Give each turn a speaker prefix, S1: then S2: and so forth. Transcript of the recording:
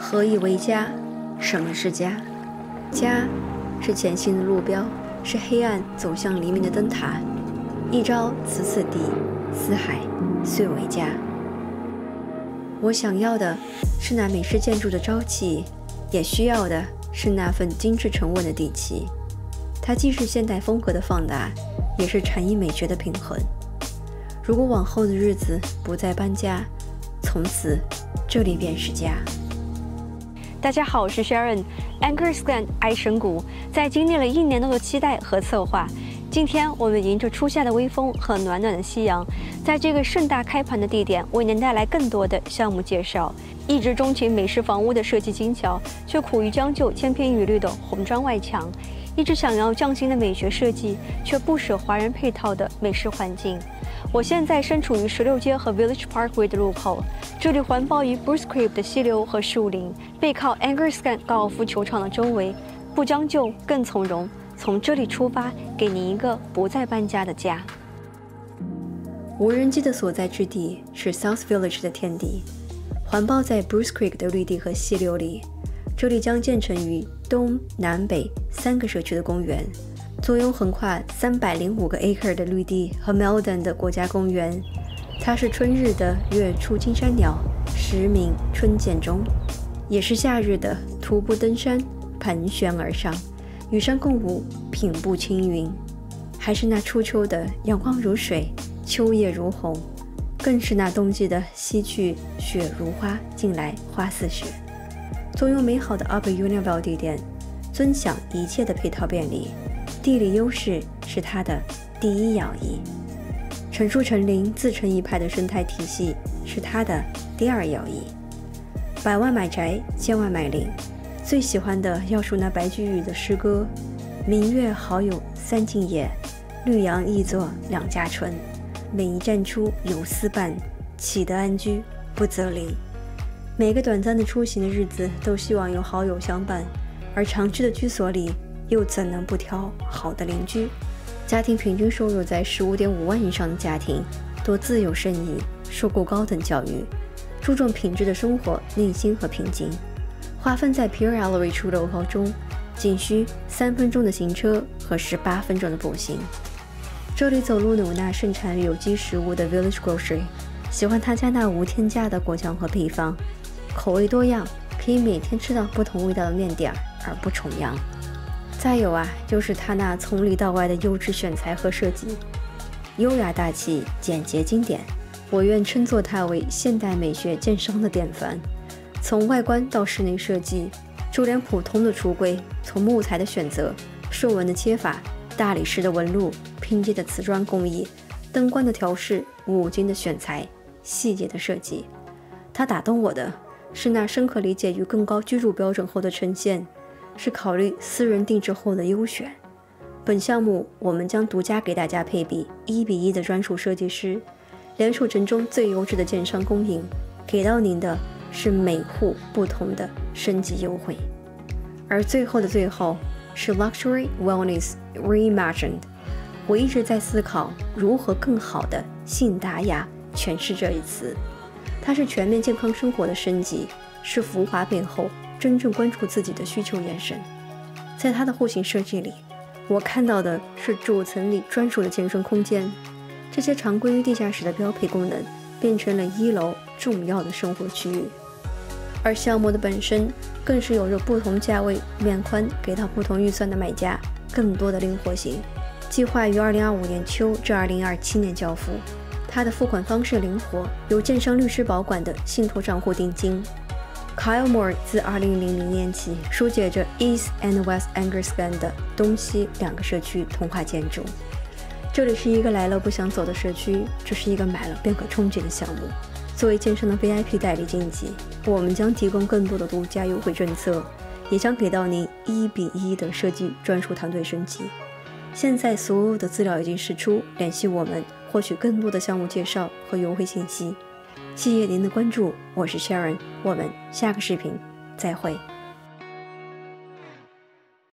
S1: 何以为家？什么是家？家是前行的路标，是黑暗走向黎明的灯塔。一朝此地，四海遂为家。我想要的是那美式建筑的朝气，也需要的是那份精致沉稳的底气。它既是现代风格的放大，也是禅意美学的平衡。如果往后的日子不再搬家，从此这里便是家。
S2: 大家好，我是 Sharon。Anchor's Glen 爱神谷在经历了1年多的期待和策划，今天我们迎着初夏的微风和暖暖的夕阳，在这个盛大开盘的地点，为您带来更多的项目介绍。一直钟情美式房屋的设计精巧，却苦于将就千篇一律的红砖外墙；一直想要匠心的美学设计，却不舍华人配套的美式环境。我现在身处于16街和 Village Parkway 的路口，这里环抱于 Bruce Creek 的溪流和树林，背靠 Anchor's Glen 高尔夫球场的周围，不将就更从容。从这里出发，给您一个不再搬家的家。
S1: 无人机的所在之地是 South Village 的天地，环抱在 Bruce Creek 的绿地和溪流里。这里将建成于东南北3个社区的公园，坐拥横跨305个 acre 的绿地和 Meldon 的国家公园。它是春日的月出惊山鸟，时鸣春涧中，也是夏日的徒步登山，盘旋而上，与山共舞，平步青云。还是那初秋的阳光如水，秋叶如红，更是那冬季的西去雪如花，近来花似雪。坐拥美好的 Upper Unionville 地点，尊享一切的配套便利，地理优势是它的第一要义。成树成林自成一派的生态体系是它的第二要义。百万买宅，千万买邻，最喜欢的要数那白居易的诗歌：明月好友三更夜，绿杨易作两家春。每一站出有丝伴，岂得安居不择邻。每个短暂的出行的日子都希望有好友相伴，而长居的居所里又怎能不挑好的邻居？家庭平均收入在15.5万以上的家庭，多自由生意，受过高等教育，注重品质的生活，内心和平静。划分在 Pierre Ellery 出楼高中，仅需3分钟的行车和18分钟的步行。这里走路有那盛产有机食物的 Village Grocery， 喜欢他家那无添加的果酱和配方，口味多样，可以每天吃到不同味道的面点而不重样。再有就是他那从里到外的优质选材和设计，优雅大气，简洁经典。我愿称作它为现代美学建商的典范。从外观到室内设计，就连普通的橱柜，从木材的选择、竖纹的切法、大理石的纹路、拼接的瓷砖工艺、灯光的调试、五金的选材、细节的设计，它打动我的是那深刻理解于更高居住标准后的呈现，是考虑私人定制后的优选。本项目我们将独家给大家配比1:1的专属设计师，联手城中最优质的建商供应，给到您的是每户不同的升级优惠。而最后的最后是 Luxury Wellness Reimagined。 我一直在思考如何更好的信达雅诠释这一词。它是全面健康生活的升级，是浮华背后真正关注自己的需求延伸。在它的户型设计里，我看到的是主层里专属的健身空间，这些常规于地下室的标配功能变成了1楼重要的生活区域。而项目的本身更是有着不同价位、面宽给到不同预算的买家更多的灵活性。计划于2025年秋至2027年交付。它的付款方式灵活，由建商律师保管的信托账户定金。Kyle Moore 自2000年起疏解着 East and West Anchor's Glen 的东西2个社区同化建筑。这里是一个来了不想走的社区，这是一个买了便可憧憬的项目。作为建商的 VIP 代理经纪，我们将提供更多的独家优惠政策，也将给到您1:1的设计专属团队升级。现在所有的资料已经释出，联系我们获取更多的项目介绍和优惠信息。谢谢您的关注，我是 Sharon， 我们下个视频再会。